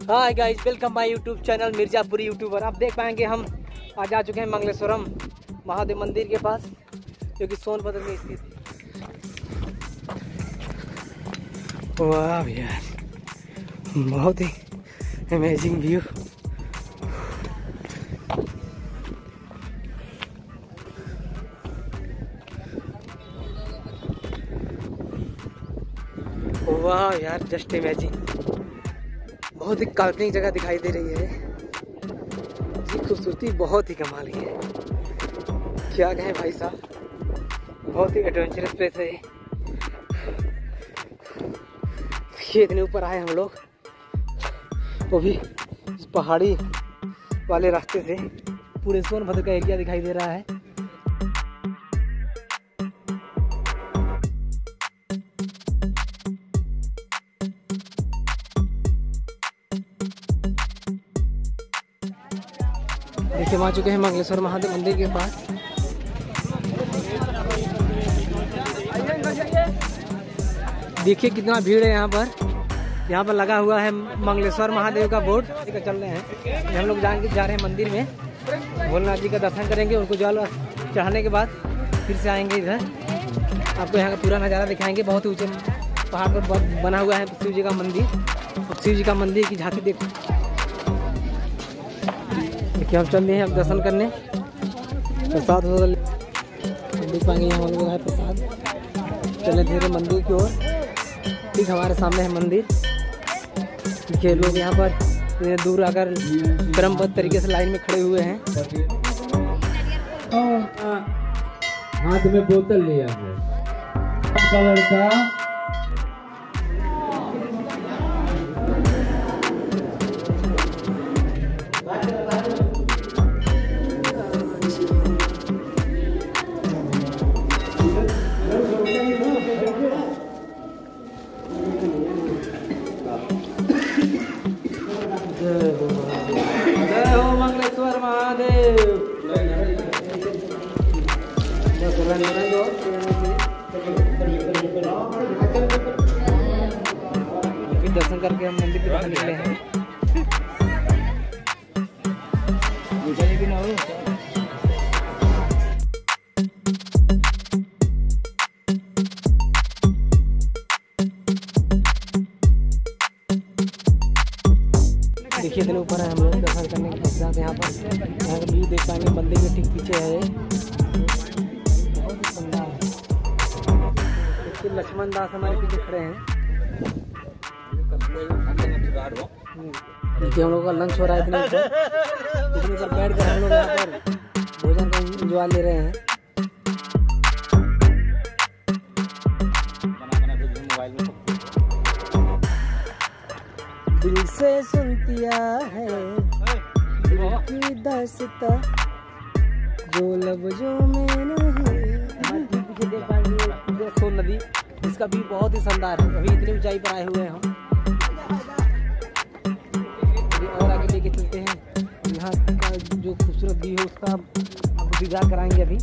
Hi guys, welcome my YouTube channel Mirzapuri YouTuber. आप देख पाएंगे हम आज आ चुके हैं मंगलेश्वरम महादेव मंदिर के पास, जो कि सोनभद्र में स्थित है। वाह यार, बहुत ही अमेजिंग व्यू। वाह यार, जस्ट इमेजिन। बहुत ही काल्पनिक जगह दिखाई दे रही है। इसकी खूबसूरती बहुत ही कमाल की है। क्या कहें भाई साहब, बहुत ही एडवेंचरस प्लेस है ये। इतने ऊपर आए हम लोग, वो भी इस पहाड़ी वाले रास्ते से। पूरे सोनभद्र का एरिया दिखाई दे रहा है। देखिए, हम आ चुके हैं मंगलेश्वर महादेव मंदिर के पास। देखिए कितना भीड़ है यहाँ पर। यहाँ पर लगा हुआ है मंगलेश्वर महादेव का बोर्ड। चल रहे हैं, हम लोग जा रहे हैं मंदिर में। भोलेनाथ जी का दर्शन करेंगे। उनको जल चढ़ाने के बाद फिर से आएंगे इधर। आपको यहाँ का पूरा नज़ारा दिखाएंगे। बहुत ही ऊंचे पहाड़ पर बना हुआ है शिव जी का मंदिर। शिव जी का मंदिर की झांकी देखो। देखिए, हम चल रहे हैं अब दर्शन करने। प्रसाद देख पाएंगे यहाँ लोग है प्रसाद। चले धीरे मंदिर की ओर। ठीक हमारे सामने है मंदिर। देखिए, लोग यहाँ पर इतने दूर आकर क्रमबद्ध तरीके से लाइन में खड़े हुए हैं। हाथ में बोतल लिया है कलर का। जय हो मंगलेश्वर महादेव। दर्शन करके हम मंदिर की तरफ निकले हैं। देखिए, इतने ऊपर है हम लोग दर्शन करने के पश्चात। यहाँ का व्यू देख पाएंगे। मंदिर के ठीक पीछे है बहुत ही शानदार है। इसके लक्ष्मण दास हमारे पीछे खड़े हैं। देखिए, हम लोग का लंच हो रहा है। इतने पर बैठ कर हम लोग यहाँ पर भोजन का एंजॉय ले रहे हैं। दिल से सुनतिया है दिल की दास्तां जो लफ्जों में नहीं। पीछे देख पाएंगे सोन नदी, इसका भी बहुत ही शानदार है। अभी इतनी ऊंचाई पर आए हुए हैं हम। अभी और आगे लेके चलते हैं। यहाँ का जो खूबसूरत व्यू है उसका आपको दीदार कराएंगे अभी।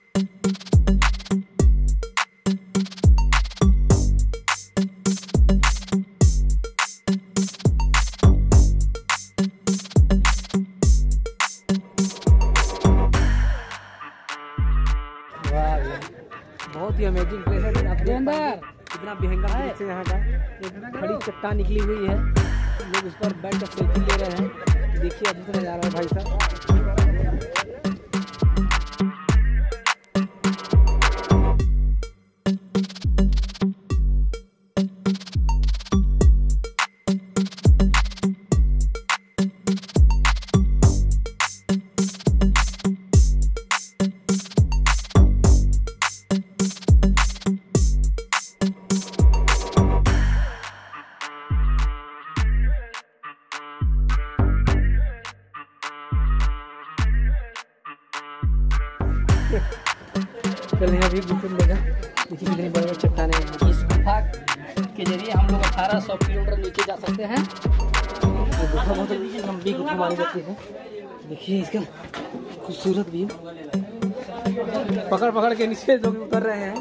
बहुत ही अमेजिंग प्लेस है। आप देख पाएंगे कितना भयंकर दृश्य है यहाँ का। एक बड़ी चट्टान निकली हुई है, लोग उस पर बैठ कर सेल्फी ले रहे हैं। देखिए अद्भुत नजारा है भाई साहब। चलिए अभी गुफा लगा। देखिए कितनी बड़ी बड़ी चट्टानें हैं। इस गुफा के जरिए हम लोग 1800 किलोमीटर नीचे जा सकते हैं। ये गुफा बहुत लंबी गुफा मानी जाती है। देखिए इसका खूबसूरत व्यू। पकड़ पकड़ के नीचे लोग उतर रहे हैं।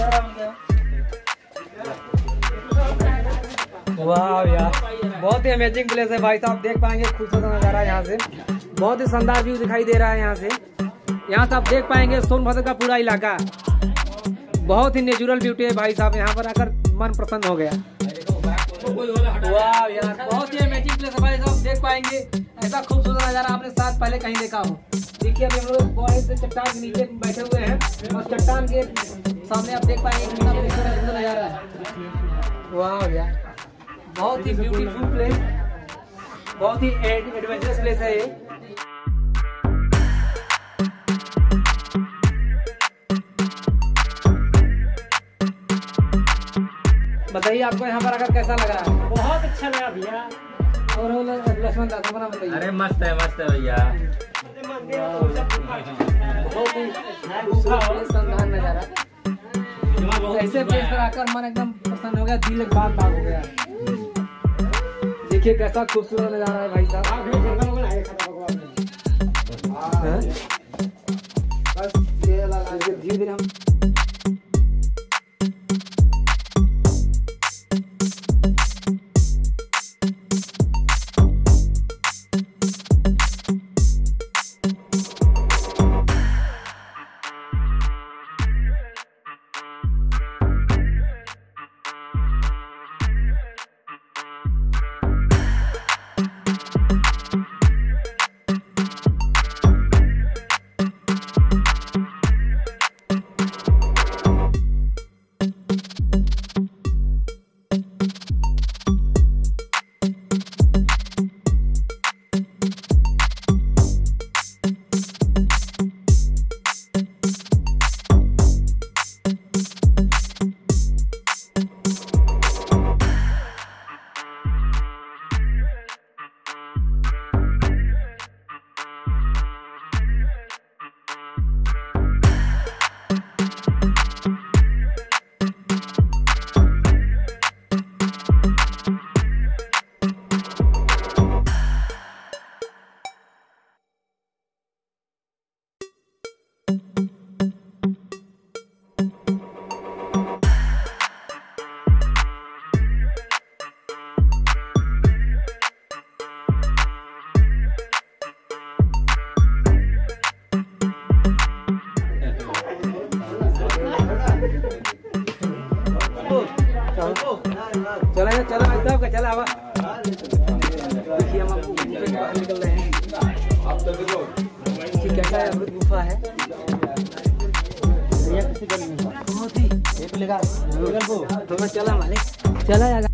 वाह यार, बहुत ही अमेजिंग प्लेस है भाई साहब। देख पाएंगे खूबसूरत नजारा यहाँ से, बहुत ही शानदार व्यू दिखाई दे रहा है यहाँ से। यहाँ से आप देख पाएंगे सोनभद्र का पूरा इलाका, बहुत ही नेचुरल ब्यूटी है भाई साहब। यहाँ पर आकर मन प्रसन्न हो गया। वाह यार, बहुत ही अमेजिंग प्लेस है भाई साहब। देख पाएंगे ऐसा खूबसूरत नजारा आपने साथ पहले कहीं देखा हो। देखिए अभी हम लोग बड़े से चट्टान के नीचे बैठे हुए हैं और चट्टान के सामने आप देख पाएंगे कितना सुंदर नजारा है। वाह यार, बहुत ही ब्यूटीफुल प्लेस, बहुत ही एडवेंचरस प्लेस है ये। बताइए आपको यहाँ पर आकर कैसा लग रहा है? बहुत अच्छा लगा भैया। और लक्ष्मण दादा बना बताइए। अरे मस्त है भैया। बहुत ही शानदार नजारा, ऐसे प्लेस पर आकर मन एकदम प्रसन्न हो गया, दिल एक बाग बाग हो गया। देखिए कैसा खूबसूरत नजारा है भाई साहब। धीरे धीरे हम चला एकदम का चला हवा। देखिए हम आपको बाहर निकल रहे हैं। देखिए कैसा है, अमृत गुफा है। बहुत ही तो चला मालिक चला यार।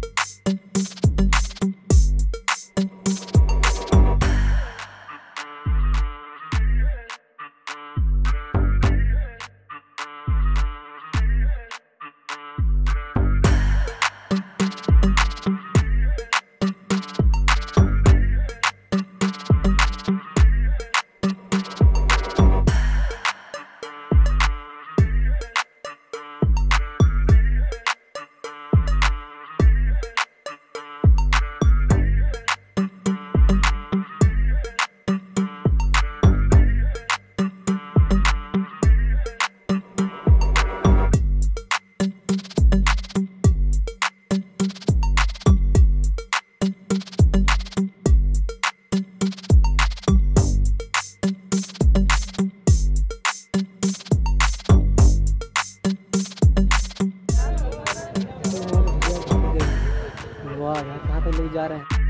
कहाँ पे लोग जा रहे हैं।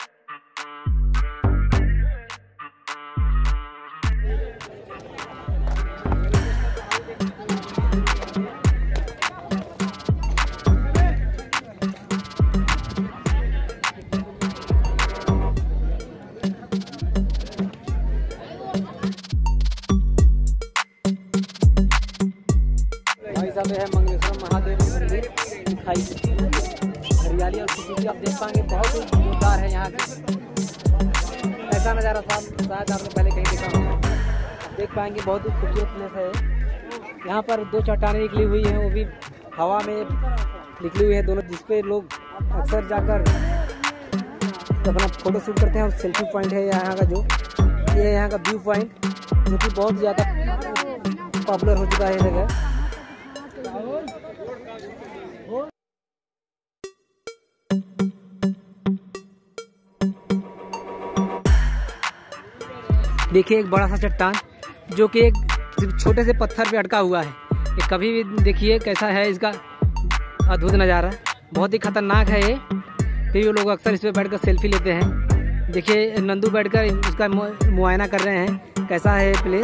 भाई साहब है मंगलेश्वर महादेव मंदिर दिखाई, हरियाली और खूबसूरती आप देख पाएंगे, बहुत जोरदार है यहाँ की। ऐसा नज़ारा शायद आपने पहले कहीं देखा होगा। आप देख पाएंगे बहुत ही खूबसूरत प्लेस है। यहाँ पर दो चट्टानें निकली हुई हैं, वो भी हवा में निकली हुई है दोनों, जिसपे लोग अक्सर जाकर अपना फोटो शूट करते हैं। और सेल्फी पॉइंट है यहाँ का, जो ये है यहाँ का व्यू पॉइंट, जो कि बहुत ज़्यादा पॉपुलर हो चुका है ये जगह। देखिए एक बड़ा सा चट्टान जो कि एक छोटे से पत्थर पे अटका हुआ है। ये कभी भी देखिए कैसा है इसका अद्भुत नज़ारा, बहुत ही खतरनाक है ये। फिर वो लोग अक्सर इस पे बैठकर सेल्फी लेते हैं। देखिए नंदू बैठकर उसका मुआयना कर रहे हैं कैसा है प्लेस।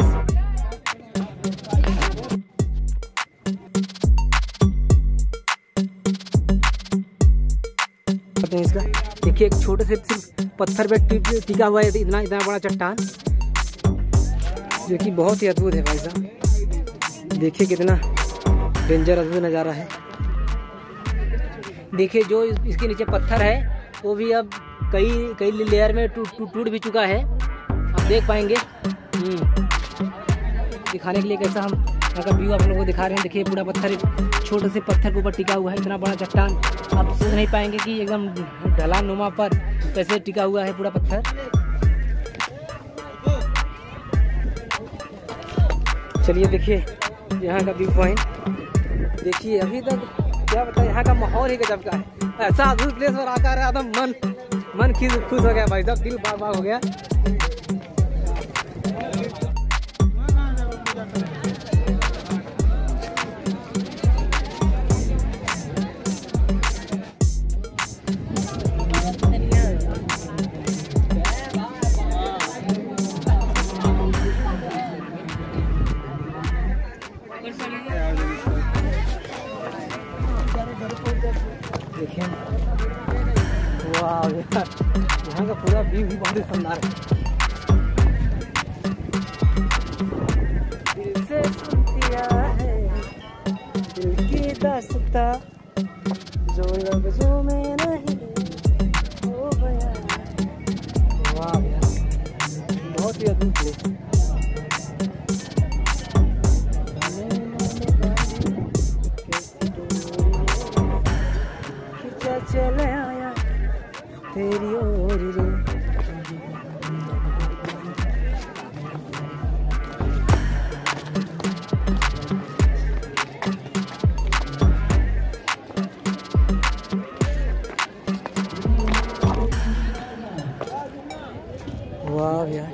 इसका देखिए एक छोटे से सिर्फ पत्थर पे टिका हुआ है इतना बड़ा चट्टान, जो कि बहुत ही अद्भुत है भाई साहब। देखिए कितना डेंजर अद्भुत नज़ारा है। देखिए जो इसके नीचे पत्थर है वो भी अब कई लेयर में टूट भी चुका है, आप देख पाएंगे। दिखाने के लिए कैसा हम यहाँ का व्यू आप लोगों को दिखा रहे हैं। देखिए पूरा पत्थर छोटे से पत्थर के ऊपर टिका हुआ है, इतना बड़ा चट्टान आप सोच नहीं पाएंगे कि एकदम ढलान नुमा पर कैसे टिका हुआ है पूरा पत्थर। चलिए देखिए यहाँ का व्यू पॉइंट देखिए। अभी तक क्या बताएं, यहाँ का माहौल ही गजब का है। ऐसा अद्भुत प्लेस पर आकर आया था, मन खुश हो गया भाई साहब, दिल बाग बाग हो गया। देखिए वाह यार, यहाँ का पूरा व्यू भी बहुत ही शानदार है। दिल से सुन दिया है दिल की दास्तां, जो लफ्जों में नहीं हो गया। वाह यार बहुत ही अद्भुत है। चले आया तेरी ओर रे। वाह यार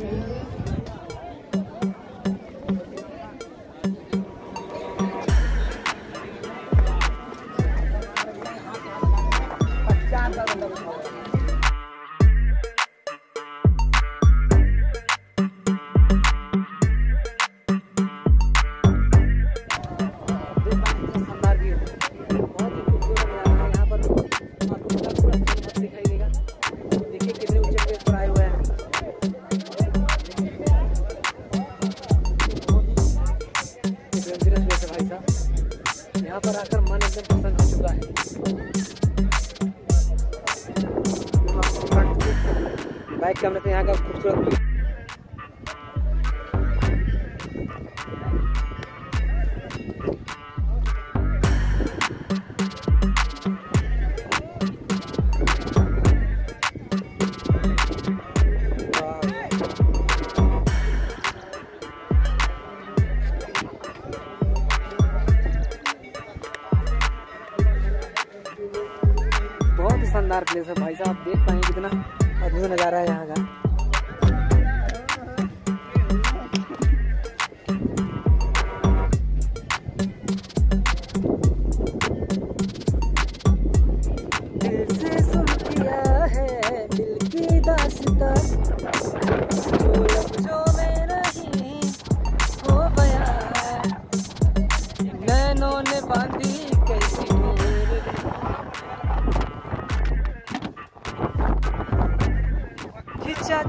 यहाँ पर आकर मन एकदम प्रसन्न हो चुका है। बाइक कैमरे से यहाँ का खूबसूरत बहुत ही शानदार प्लेस है भाई साहब, आप देख पाएंगे कितना अद्भुत नज़ारा है यहाँ का। दिल से सुन दिया है दिल की दास्तां, जो लफ्जों में नहीं हो गया। नैनों ने बांधी कैसी खिंचा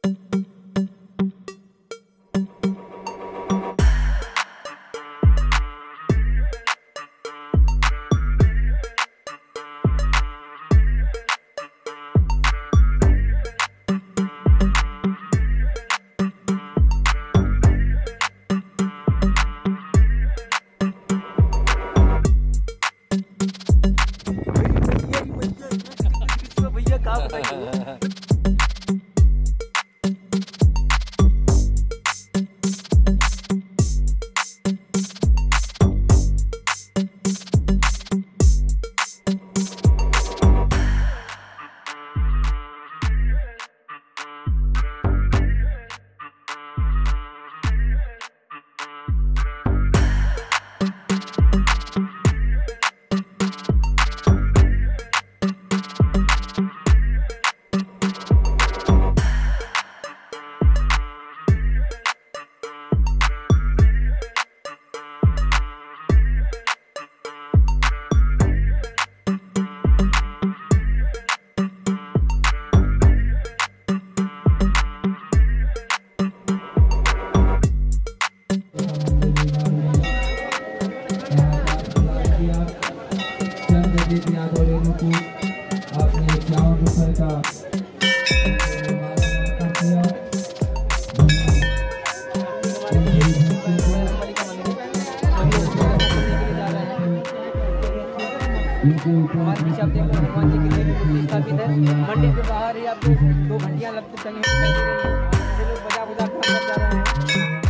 आपने 51 रुपए का मंदिर के बाहर ही आपको 2 घंटियां लगती चली, लोग बजा बजा कर जा रहे हैं।